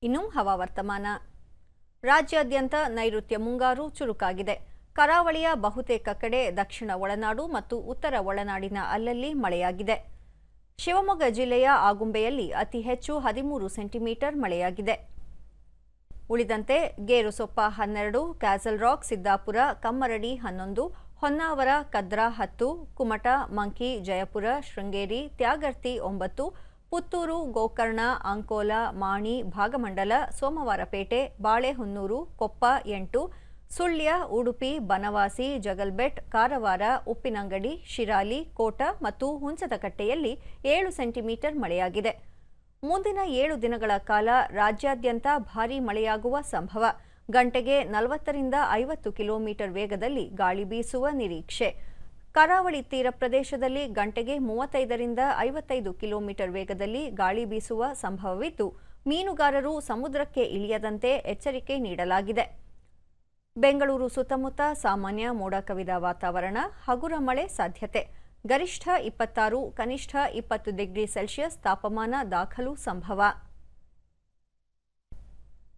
ಇನ್ನು ಹವಾವರ್ತಮಾನ. ರಾಜ್ಯಾದ್ಯಂತ ನೈಋತ್ಯ ಮುಂಗಾರು ಚುರುಕಾಗಿದೆ. ಕರಾವಳಿಯ ಬಹುತೇಕ ಕಡೆ ದಕ್ಷಿಣ ಒಳನಾಡು ಮತ್ತು ಉತ್ತರ ಒಳನಾಡಿನ ಅಲ್ಲಲ್ಲಿ ಮಳೆಯಾಗಿದೆ. ಶಿವಮೊಗ್ಗ ಜಿಲ್ಲೆಯ ಆಗುಂಬೆಯಲ್ಲಿ ಅತಿ ಹೆಚ್ಚು 13 ಸೆಂಟಿಮೀಟರ್ ಮಳೆಯಾಗಿದೆ. ಉಳಿದಂತೆ ಗೇರುಸೊಪ್ಪ 12, ಕ್ಯಾಸಲ್ ರಾಕ್, ಸಿದ್ದಾಪುರ, ಕಮ್ಮರಡಿ 11, ಹೊನ್ನಾವರ, ಕದ್ರಾ 10, ಕುಮಟ, ಮಂಕಿ, ಜಯಪುರ, ಶೃಂಗೇರಿ, ತ್ಯಾಗರ್ತಿ 9, ಪುತ್ತೂರು, ಗೋಕರ್ಣ, ಅಂಕೋಲ, ಮಾಣಿ, ಭಾಗಮಂಡಲ, ಸೋಮವಾರಪೇಟೆ, ಬಾಳೆಹೊನ್ನೂರು, ಕೊಪ್ಪ 8, ಸುಳ್ಯ, ಉಡುಪಿ, ಬನವಾಸಿ, ಜಗಲ್ಬೆಟ್, ಕಾರವಾರ, ಉಪ್ಪಿನಂಗಡಿ, ಶಿರಾಲಿ, ಕೋಟ ಮತ್ತು ಹುಂಚದಕಟ್ಟೆಯಲ್ಲಿ 7 ಸೆಂಟಿಮೀಟರ್ ಮಳೆಯಾಗಿದೆ. ಮುಂದಿನ 7 ದಿನಗಳ ಕಾಲ ರಾಜ್ಯಾದ್ಯಂತ ಭಾರೀ ಮಳೆಯಾಗುವ ಸಂಭವ. ಗಂಟೆಗೆ 40ರಿಂದ 50 ಕಿಲೋಮೀಟರ್ ವೇಗದಲ್ಲಿ ಗಾಳಿ ಬೀಸುವ ನಿರೀಕ್ಷೆ. ಕರಾವಳಿ ತೀರ ಪ್ರದೇಶದಲ್ಲಿ ಗಂಟೆಗೆ 35ರಿಂದ 55 ಕಿಲೋಮೀಟರ್ ವೇಗದಲ್ಲಿ ಗಾಳಿ ಬೀಸುವ ಸಂಭವವಿದ್ದು, ಮೀನುಗಾರರು ಸಮುದ್ರಕ್ಕೆ ಇಳಿಯದಂತೆ ಎಚ್ಚರಿಕೆ ನೀಡಲಾಗಿದೆ. ಬೆಂಗಳೂರು ಸುತ್ತಮುತ್ತ ಸಾಮಾನ್ಯ ಮೋಡ ಕವಿದ ವಾತಾವರಣ, ಹಗುರ ಮಳೆ ಸಾಧ್ಯತೆ. ಗರಿಷ್ಠ 26, ಕನಿಷ್ಠ 20 ಡಿಗ್ರಿ ಸೆಲ್ಸಿಯಸ್ ತಾಪಮಾನ ದಾಖಲು ಸಂಭವ.